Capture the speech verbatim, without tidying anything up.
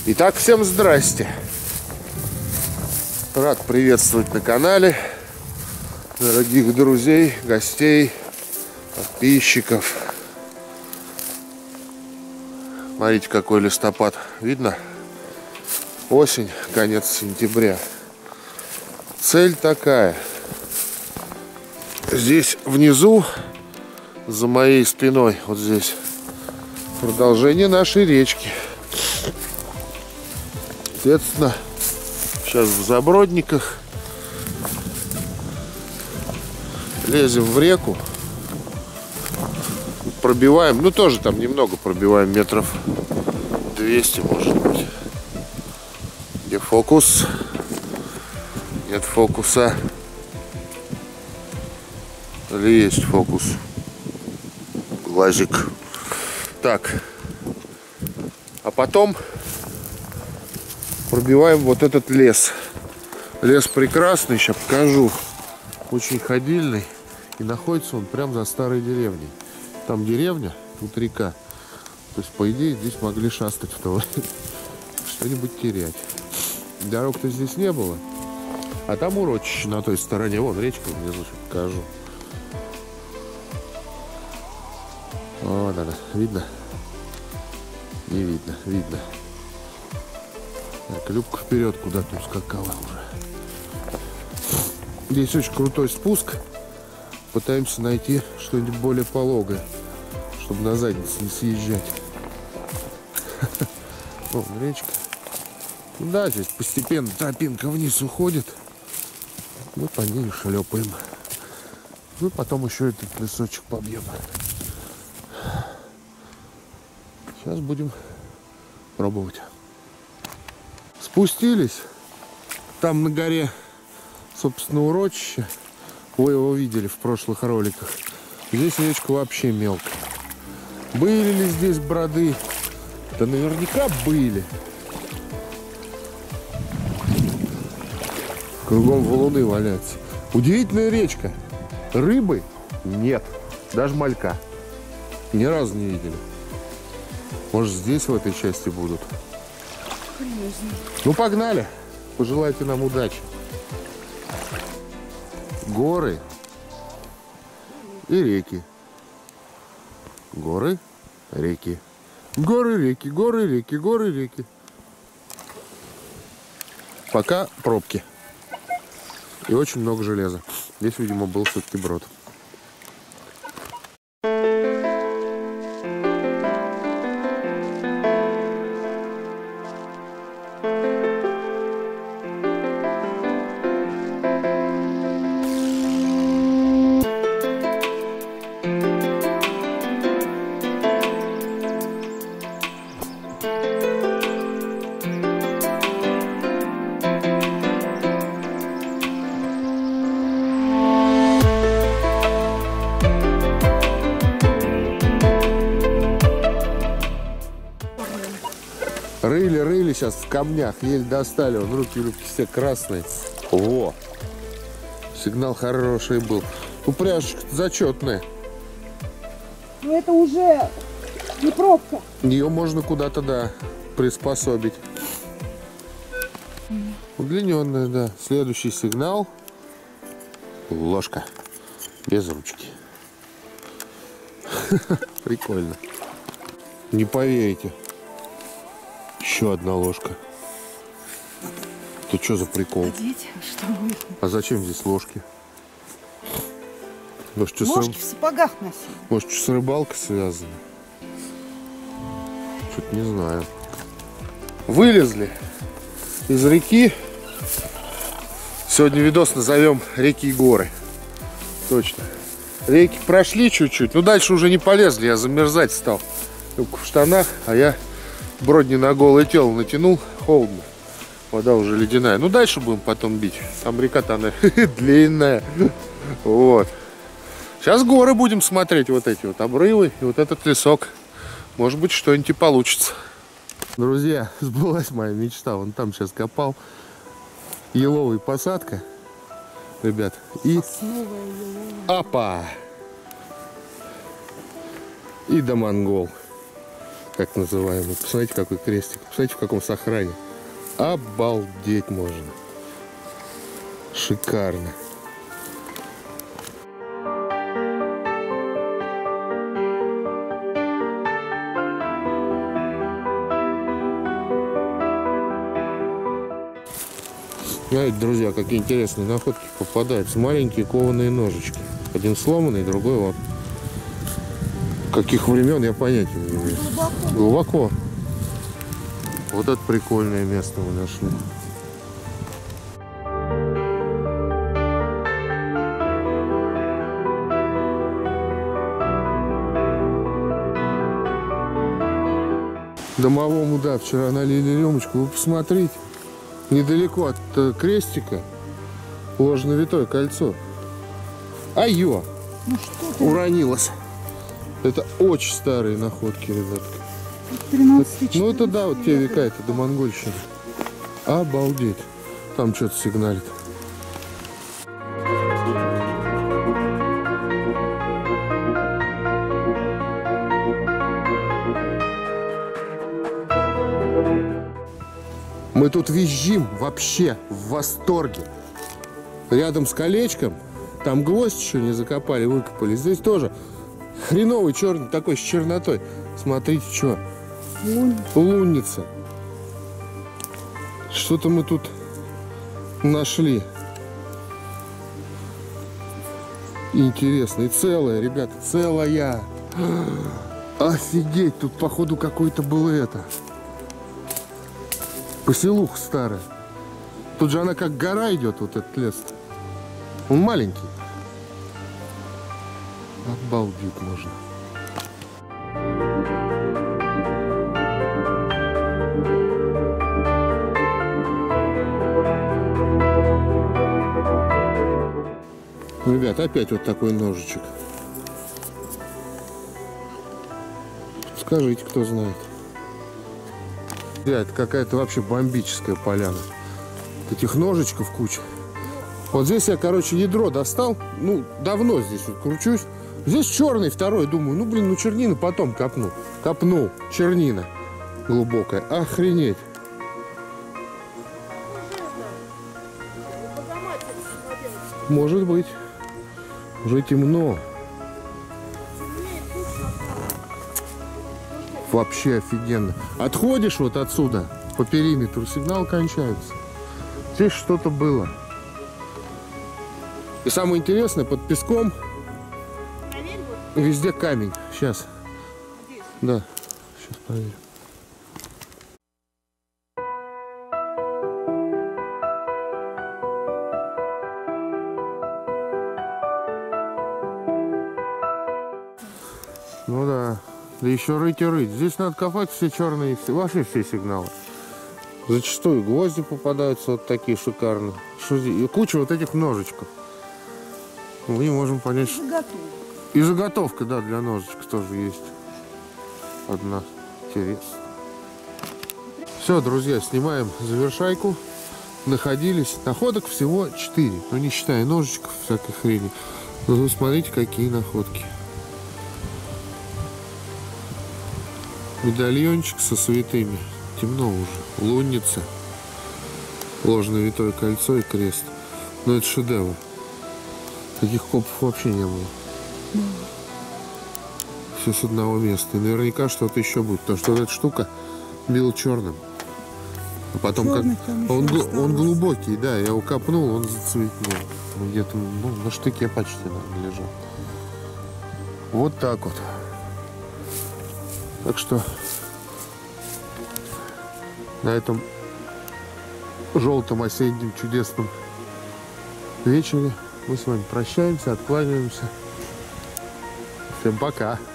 Итак, всем здрасте. Рад приветствовать на канале дорогих друзей, гостей, подписчиков. Смотрите, какой листопад. Видно? Осень, конец сентября. Цель такая. Здесь внизу, за моей спиной, вот здесь, продолжение нашей речки. Соответственно, сейчас в Забродниках лезем в реку, пробиваем, ну тоже там немного пробиваем, метров двести, может быть. Где фокус? Нет фокуса. Или есть фокус? Глазик. Так. А потом пробиваем вот этот лес. Лес прекрасный, сейчас покажу. Очень ходильный. И находится он прямо за старой деревней. Там деревня, тут река. То есть, по идее, здесь могли шастать в то время. Что-нибудь терять. Дорог-то здесь не было. А там урочище на той стороне. Вон речка внизу, сейчас покажу. О, да, да. Видно? Не видно, видно. Так, Любка вперед куда-то ускакала уже. Здесь очень крутой спуск. Пытаемся найти что-нибудь более пологое, чтобы на задницу не съезжать. Вон речка. Да, здесь постепенно тропинка вниз уходит. Мы по ней шлепаем. Ну и потом еще этот лесочек побьем. Сейчас будем пробовать. Спустились. Там на горе, собственно, урочище. Вы его видели в прошлых роликах. Здесь речка вообще мелкая. Были ли здесь броды? Да наверняка были. Кругом валуны валяются. Удивительная речка. Рыбы нет. Даже малька. Ни разу не видели. Может, здесь в этой части будут? Ну, погнали. Пожелайте нам удачи. Горы и реки. Горы, реки. Горы, реки, горы, реки, горы, реки. Пока пробки. И очень много железа. Здесь, видимо, был все-таки брод. Рыли, рыли сейчас в камнях, еле достали. Вон руки, руки все красные. Во! Сигнал хороший был. Упряжечка зачетная. Но это уже не пробка. Ее можно куда-то, да, приспособить. Удлиненная, да. Следующий сигнал. Ложка. Без ручки. Прикольно. Не поверите. Еще одна ложка. Это что за прикол? Одеть, что будет? А зачем здесь ложки? Может, что Ложки с... в сапогах носили. Может, что с рыбалкой связано? Что-то не знаю. Вылезли из реки. Сегодня видос назовем «Реки и горы». Точно. Реки прошли чуть-чуть. Ну, дальше уже не полезли. Я замерзать стал. Только в штанах, а я бродни на голое тело натянул. Холодно. Вода уже ледяная. Ну, дальше будем потом бить. Там река-то она длинная. Вот. Сейчас горы будем смотреть. Вот эти вот обрывы и вот этот лесок. Может быть, что-нибудь и получится. Друзья, сбылась моя мечта. Вон там сейчас копал. Еловая посадка. Ребят. И... Опа! И до монгол. как называемый. Посмотрите, какой крестик. Посмотрите, в каком сохране. Обалдеть можно. Шикарно. Знаете, друзья, какие интересные находки попадаются. Маленькие кованые ножички. Один сломанный, другой вот. Каких времен, я понятия не имею. Глубоко. Глубоко. Вот это прикольное место мы нашли. Домовому, да, вчера налили рюмочку. Вы посмотрите. Недалеко от э, крестика ложновитое кольцо. Айо! Ну что ты? Уронилось. Это очень старые находки, ребятки. тринадцать, ну это да, вот те века, это до монгольщины. Обалдеть. Там что-то сигналит. Мы тут визжим вообще в восторге. Рядом с колечком, там гвоздь еще не закопали, выкопали. Здесь тоже хреновый черный такой с чернотой. Смотрите, что. Лунница. Лунница. Что-то мы тут нашли. Интересно. И целая, ребята, целая. Офигеть, тут походу какой-то был это. Поселуха старая. Тут же она как гора идет, вот этот лес. Он маленький. Обалдеть можно. Ребят, опять вот такой ножичек. Скажите, кто знает. Да, это какая-то вообще бомбическая поляна. Этих ножичков куча. Вот здесь я, короче, ядро достал. Ну, давно здесь вот кручусь. Здесь черный второй. Думаю, ну, блин, ну, чернина потом копну. Копнул. Чернина глубокая. Охренеть. Может быть. Уже темно. Вообще офигенно. Отходишь вот отсюда, по периметру, сигнал кончается. Здесь что-то было. И самое интересное, под песком везде камень. Сейчас. Да, сейчас проверим. Ну да. Да еще рыть и рыть. Здесь надо копать все черные, вообще все сигналы. Зачастую гвозди попадаются вот такие шикарные. И куча вот этих ножичков. Мы не можем понять, что... И заготовка, да, для ножичка тоже есть. Одна. Интересно. Все, друзья, снимаем завершайку. Находились. Находок всего четыре. Ну, не считая ножичков, всякой хрени. Но вы смотрите, какие находки. Медальончик со святыми. Темно уже. Лунница. Ложное-витое кольцо и крест. Но это шедевр. Таких копов вообще не было. Mm. Все с одного места. И наверняка что-то еще будет. Потому что вот эта штука бил черным. А потом черный, как... Он, он глубокий, да. Я его копнул, он зацветнул. Где-то ну, на штыке почти, наверное, лежал. Вот так вот. Так что на этом желтом осеннем чудесном вечере мы с вами прощаемся, откланяемся. Всем пока!